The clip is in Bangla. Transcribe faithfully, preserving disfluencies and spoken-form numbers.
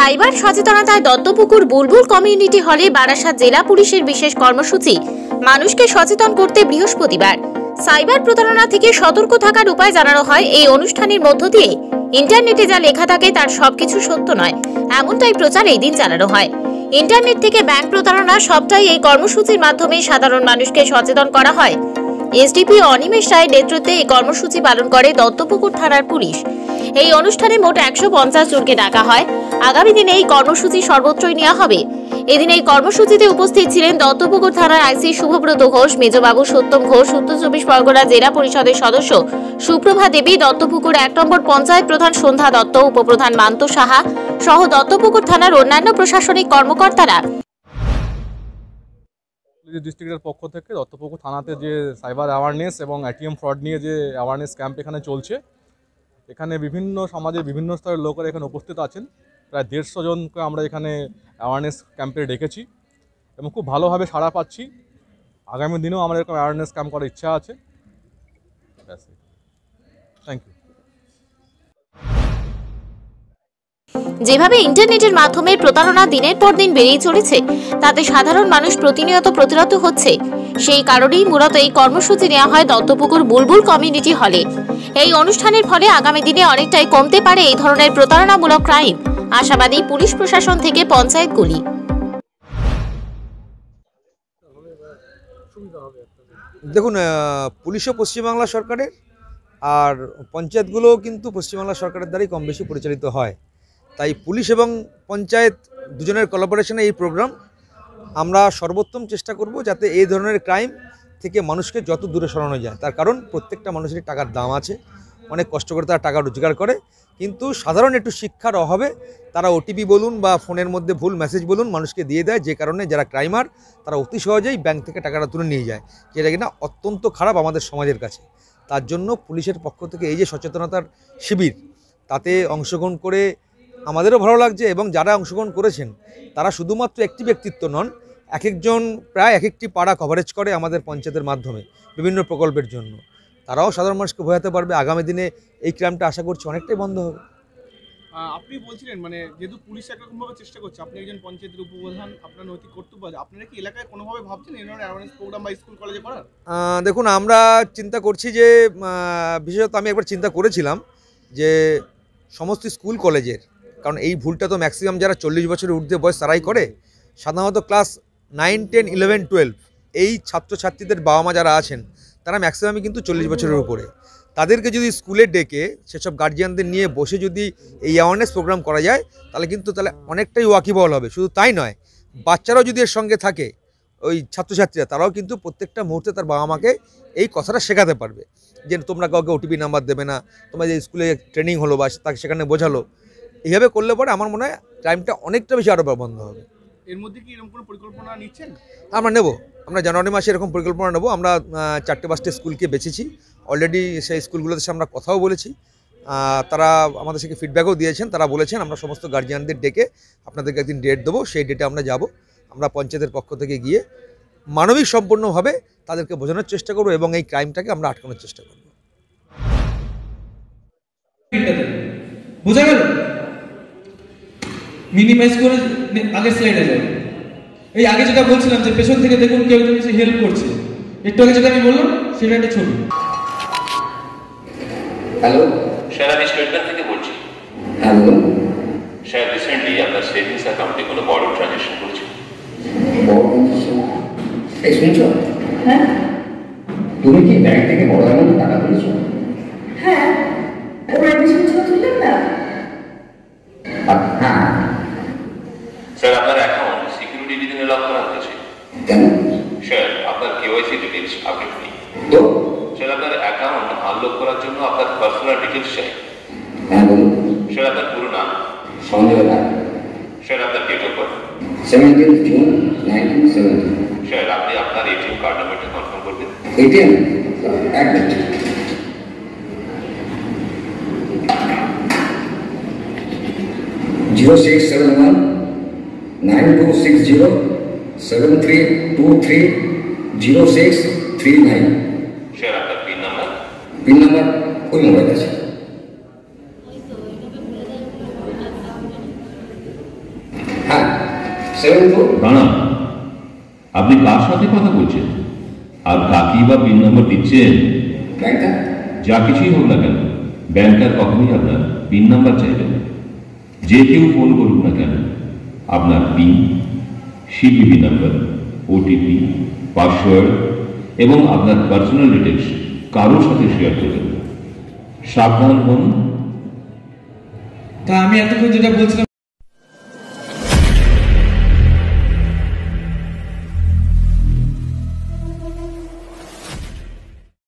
সাইবার সচেতনতায় দত্তপুকুর বুলবুল কমিউনিটি হলে বারাসাত জেলা পুলিশের বিশেষ কর্মসূচি মানুষকে সচেতন করতে বৃহস্পতিবার সাইবার প্রতারণা থেকে সতর্ক থাকার উপায় জানানো হয়। এই অনুষ্ঠানের মধ্য দিয়ে ইন্টারনেটে যা লেখা থাকে তার সবকিছু সত্য নয়, এমনটাই প্রচার এই দিন চালানো হয়। ইন্টারনেট থেকে ব্যাংক প্রতারণা সবটাই এই কর্মসূচির মাধ্যমে সাধারণ মানুষকে সচেতন করা হয়। এসডিপি অনিমেষ রায়ের নেতৃত্বে এই কর্মসূচি পালন করে দত্তপুকুর থানার পুলিশ। এই অনুষ্ঠানে মোট একশো পঞ্চাশ জনকে ডাকা হয়। আগামী দিনে এই কর্মসূচি সর্বত্রই নেওয়া হবে। এদিন এই কর্মসূচিতে উপস্থিত ছিলেন দত্তপুকুর থানার আইসি শুভব্রত ঘোষ, মেজবাবু সত্যম ঘোষ, উত্তর চব্বিশ পরগনা জেলা পরিষদের সদস্য সুপ্রভা দেবী, দত্তপুকুর এক নম্বর পঞ্চায়েত প্রধান সন্ধ্যা দত্ত, উপপ্রধান মান্ত সাহা সহ দত্তপুকুর থানার অন্যান্য প্রশাসনিক কর্মকর্তারা। ডিস্ট্রিক্টের পক্ষ থেকে দত্তপুকুর থানাতে যে সাইবার অ্যাওয়ারনেস এবং এটিএম ফ্রড নিয়ে যে অ্যাওয়ারনেস ক্যাম্প এখানে চলছে, এখানে বিভিন্ন সমাজের বিভিন্ন স্তরের লোকেরা এখানে উপস্থিত আছেন। প্রায় দেড়শো জনকে আমরা এখানে অ্যাওয়ারনেস ক্যাম্পে ডেকেছি এবং খুব ভালোভাবে সাড়া পাচ্ছি। আগামী দিনেও আমরা এরকম অ্যাওয়ারনেস ক্যাম্প করার ইচ্ছা আছে। Thank you. যেভাবে ইন্টারনেটের মাধ্যমে প্রতারণা দিনের পর দিন বেড়েই চলেছে, তাতে সাধারণ মানুষ প্রতিনিয়ত প্রতিরত হচ্ছে। সেই কারণেই মূলত এই কর্মসূচি নেওয়া হয় দত্তপুকুর বুলবুল কমিউনিটি হলে। এই অনুষ্ঠানের ফলে আগামী দিনে অনেকটাই কমতে পারে এই ধরনের প্রতারণামূলক ক্রাইম, আশাবাদী পুলিশ প্রশাসন থেকে পঞ্চায়েতগুলি। দেখুন, পুলিশও পশ্চিমবাংলা সরকারের আর পঞ্চায়েতগুলোও কিন্তু পশ্চিমবাংলা সরকারের দ্বারাই কম বেশি পরিচালিত হয়। তাই পুলিশ এবং পঞ্চায়েত দুজনের কোলাবোরেশনে এই প্রোগ্রাম আমরা সর্বোত্তম চেষ্টা করব যাতে এই ধরনের ক্রাইম থেকে মানুষকে যত দূরে সরানো যায়। তার কারণ প্রত্যেকটা মানুষেরই টাকার দাম আছে, অনেক কষ্ট করে তারা টাকা রোজগার করে, কিন্তু সাধারণ একটু শিক্ষার অভাবে তারা ওটিপি বলুন বা ফোনের মধ্যে ভুল মেসেজ বলুন মানুষকে দিয়ে দেয়, যে কারণে যারা ক্রাইমার তারা অতি সহজেই ব্যাংক থেকে টাকাটা তুলে নিয়ে যায়, যেটা কিনা অত্যন্ত খারাপ আমাদের সমাজের কাছে। তার জন্য পুলিশের পক্ষ থেকে এই যে সচেতনতার শিবির, তাতে অংশগ্রহণ করে আমাদেরও ভালো লাগছে এবং যারা অংশগ্রহণ করেছেন তারা শুধুমাত্র একটি ব্যক্তিত্ব নন, এক একজন প্রায় এক একটি পাড়া কভারেজ করে আমাদের পঞ্চায়েতের মাধ্যমে বিভিন্ন প্রকল্পের জন্য। তারাও সাধারণ মানুষকে বোঝাতে পারবে। আগামী দিনে এই ক্রাইমটা আশা করছি অনেকটাই বন্ধ হবে। আপনি বলছিলেন মানে যেহেতু পুলিশ একরকমভাবে চেষ্টা করছে, আপনি একজন পঞ্চায়েতের উপপ্রধান, আপনার নৈতিক কর্তব্য আছে, আপনারা কি এলাকায় কোনোভাবে ভাবছেন এই ধরনের অ্যাওয়ারনেস প্রোগ্রাম বা স্কুল কলেজে করার? দেখুন, আমরা চিন্তা করছি যে বিশেষত আমি একবার চিন্তা করেছিলাম যে সমস্ত স্কুল কলেজের, কারণ এই ভুলটা তো ম্যাক্সিমাম যারা চল্লিশ বছরের ঊর্ধ্বে বয়স তারাই করে। সাধারণত class nine ten eleven twelve এই ছাত্রছাত্রীদের বাবা মা যারা আছেন তারা ম্যাক্সিমামই কিন্তু চল্লিশ বছরের উপরে। তাদেরকে যদি স্কুলে ডেকে সেসব গার্জিয়ানদের নিয়ে বসে যদি এই অ্যাওয়ারনেস প্রোগ্রাম করা যায় তাহলে কিন্তু তাহলে অনেকটাই ওয়াকিবহল হবে। শুধু তাই নয়, বাচ্চারাও যদি এর সঙ্গে থাকে, ওই ছাত্রছাত্রীরা তারাও কিন্তু প্রত্যেকটা মুহূর্তে তার বাবা মাকে এই কথাটা শেখাতে পারবে যে তোমরা কাউকে ওটিপি নাম্বার দেবে না, তোমরা যে স্কুলে ট্রেনিং হলো বা তাকে সেখানে বোঝালো, এইভাবে করলে পরে আমার মনে হয় টাইমটা অনেকটা বেশি আরও বন্ধ হবে। এর মধ্যে কি এরকম কোনো পরিকল্পনা নিচ্ছেন? আমরা নেব, আমরা জানুয়ারি মাসে এরকম পরিকল্পনা নেব। আমরা চারটে পাঁচটা স্কুলকে বেছেছি অলরেডি, সেই স্কুলগুলোতে আমরা কথাও বলেছি, তারা আমাদের থেকে ফিডব্যাকও দিয়েছেন। তারা বলেছেন আমরা সমস্ত গার্জিয়ানদের ডেকে আপনাদেরকে একদিন ডেট দেবো, সেই ডেটে আমরা যাব। আমরা পঞ্চায়েতের পক্ষ থেকে গিয়ে মানবিক সম্পূর্ণভাবে তাদেরকে বোঝানোর চেষ্টা করবো এবং এই ক্রাইমটাকে আমরা আটকানোর চেষ্টা করব। বোঝা গেল? মিনিমাইজ করে আগের স্লাইডে যাও। এই আগে যেটা বলছিলাম যে পেছন থেকে দেখুন কেউ কিছু হেল্প করছে, একটু আগে যেটা আমি বললাম সেটা একটা ছবি। হ্যালো স্যার, আমি স্টেট ব্যাংক থেকে বলছি। হ্যালো স্যার, রিসেন্টলি আপনার সেভিংস অ্যাকাউন্টে কোনো বড় ট্রানজ্যাকশন করেছে? বড় ট্রানজ্যাকশন? এই শুনছো? হ্যাঁ। তুমি কি ব্যাংক থেকে বড় অ্যামাউন্ট টাকা তুলেছো? হ্যাঁ, ওরা বেশি কিছু তুললেন না। হ্যাঁ স্যার, আপনার অ্যাকাউন্ট সিকিউরিটি রিজনে লক করা হয়েছে। কেন? স্যার, আপনার কেওয়াইসি ডিটেইলস আপডেট নেই। তো স্যার, আপনার অ্যাকাউন্ট আনলক করার জন্য আপনার পার্সোনাল ডিটেইলস চাই। হ্যাঁ বলুন। স্যার, আপনার পুরো নাম? সঞ্জয় রায়। স্যার, আপনার date of birth? Seventeen June nineteen seventy. Sir, আপনি আপনার এটিএম কার্ড নাম্বারটা কনফার্ম করবেন? এটিএম এক মিনিট। Zero six seven one nine two six zero seven three two three zero six three nine. Sir, আপনার পিন নাম্বার? পিন নাম্বার ওই মোবাইল আছে। সেভেন ফোর দাঁড়ান, আপনি কার সাথে কথা বলছেন আর কাকি বা পিন নম্বর দিচ্ছেন? ব্যাংকার। যা কিছুই হোক না কেন, ব্যাংকার কখনোই আপনার পিন নাম্বার চাইবেন। যে কেউ ফোন করুক না কেন, আপনার PIN, CVV number, OTP, password এবং আপনার পার্সোনাল ডিটেলস কারোর সাথে শেয়ার করবেন। সাবধান হন। তা আমি এতক্ষণ যেটা বলছিলাম